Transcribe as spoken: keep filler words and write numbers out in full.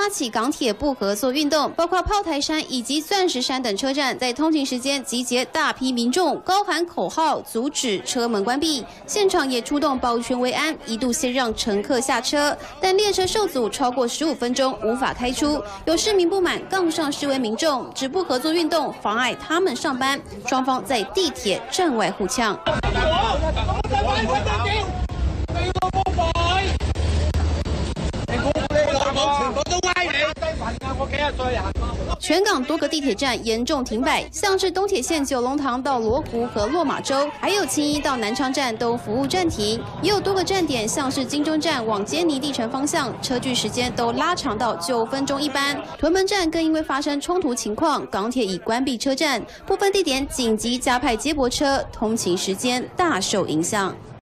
发起港铁不合作运动，包括炮台山以及钻石山等车站，在通勤时间集结大批民众，高喊口号，阻止车门关闭。现场也出动保全维安，一度先让乘客下车，但列车受阻超过十五分钟，无法开出。有市民不满，杠上示威民众，指不合作运动妨碍他们上班，双方在地铁站外互呛。 全港多个地铁站严重停摆，像是东铁线九龙塘到罗湖和落马洲，还有青衣到南昌站都服务暂停。也有多个站点，像是金钟站往坚尼地城方向，车距时间都拉长到九分钟一班。屯门站更因为发生冲突情况，港铁已关闭车站，部分地点紧急加派接驳车，通勤时间大受影响。